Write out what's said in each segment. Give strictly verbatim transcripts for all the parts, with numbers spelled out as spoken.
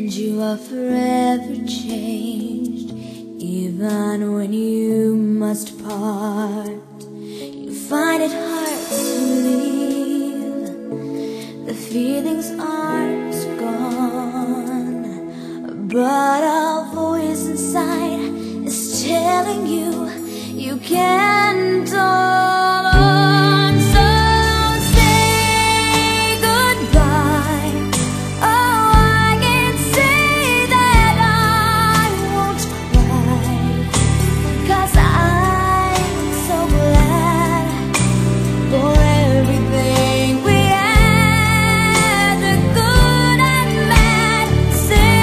and you are forever changed. Even when you must part, you find it hard to leave. The feelings aren't gone, but a voice inside is telling you you can't hold on. So say goodbye. Oh, I can say that I won't cry, 'cause I'm so glad for everything we had, the good and bad. Say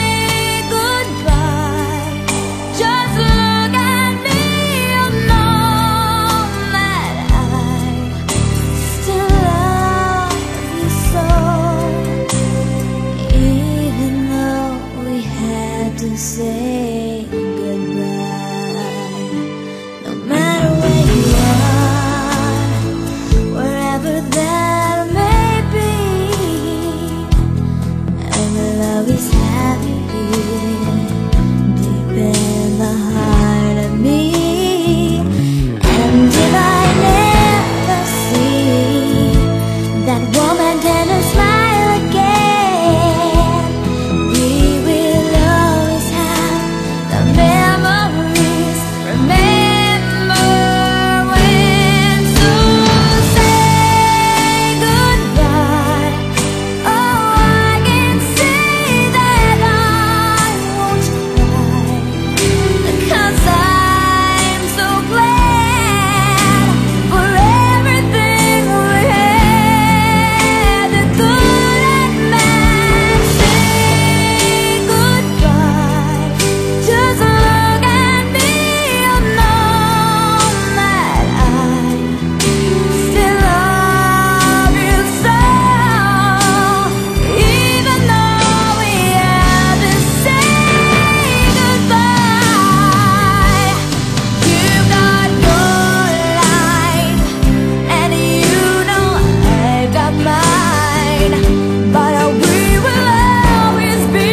goodbye. Just look at me, you'll know that I still love you so. Even though we had to say goodbye, no matter where you are, wherever that may be, I will always have you here, deep in the heart of me. And if I never see that woman turn and smile again, we will always have the memories. Remember when to say goodbye. Oh, I can say that I won't cry, 'cause I'm so glad for everything we had, the good and bad. Say goodbye. Just look at me, you'll know that I still love you so. Even though we had to say goodbye, you've got your life, and you know I've got mine. But we will always be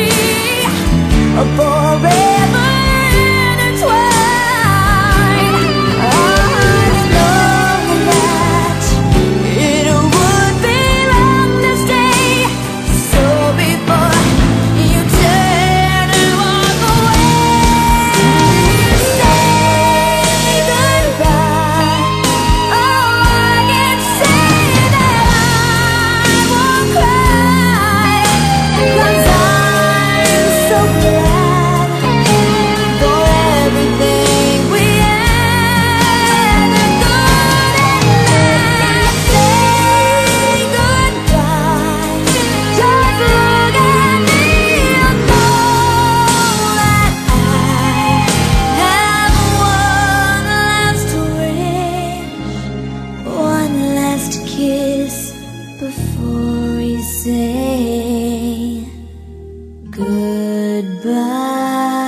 forever intertwined. I know that it would be wrong to stay, so before you turn and walk away, say goodbye. Oh, I can say that I won't cry, 'cause I'm so glad for everything we had, the good and bad. Say goodbye. Just look at me, you'll know that I have one last wish, one last kiss before we say goodbye.